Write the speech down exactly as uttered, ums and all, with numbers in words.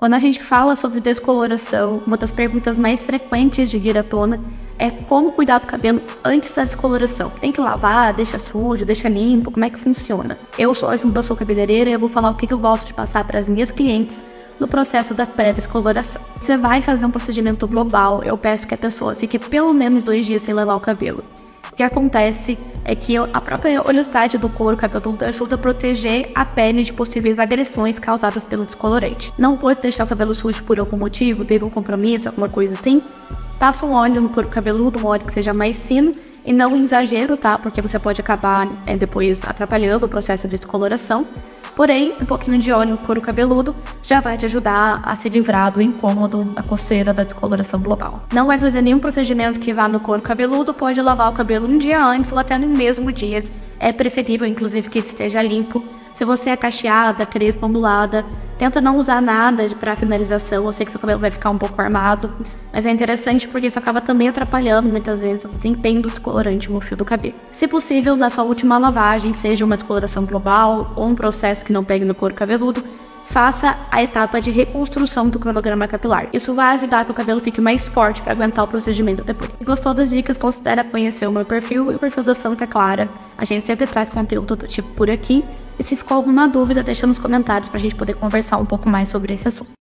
Quando a gente fala sobre descoloração, uma das perguntas mais frequentes de vir à tona é como cuidar do cabelo antes da descoloração. Tem que lavar, deixa sujo, deixa limpo, como é que funciona? Eu sou, eu sou cabeleireira e eu vou falar o que eu gosto de passar para as minhas clientes no processo da pré-descoloração. Você vai fazer um procedimento global, eu peço que a pessoa fique pelo menos dois dias sem lavar o cabelo. O que acontece é que a própria oleosidade do couro cabeludo ajuda a proteger a pele de possíveis agressões causadas pelo descolorante. Não pode deixar o cabelo sujo por algum motivo, ter um compromisso, alguma coisa assim. Passa um óleo no couro cabeludo, um óleo que seja mais fino e não em exagero, tá? Porque você pode acabar é, depois atrapalhando o processo de descoloração. Porém, um pouquinho de óleo no couro cabeludo já vai te ajudar a se livrar do incômodo, da coceira, da descoloração global. Não vai fazer nenhum procedimento que vá no couro cabeludo, pode lavar o cabelo um dia antes ou até no mesmo dia. É preferível, inclusive, que esteja limpo. Se você é cacheada, crespa, ondulada, tenta não usar nada para finalização. Eu sei que seu cabelo vai ficar um pouco armado, mas é interessante porque isso acaba também atrapalhando, muitas vezes, o desempenho do descolorante no fio do cabelo. Se possível, na sua última lavagem, seja uma descoloração global ou um processo que não pegue no couro cabeludo, faça a etapa de reconstrução do cronograma capilar. Isso vai ajudar que o cabelo fique mais forte para aguentar o procedimento depois. Se gostou das dicas, considere conhecer o meu perfil e o perfil da Santa Clara. A gente sempre traz conteúdo do tipo por aqui. E se ficou alguma dúvida, deixa nos comentários para a gente poder conversar um pouco mais sobre esse assunto.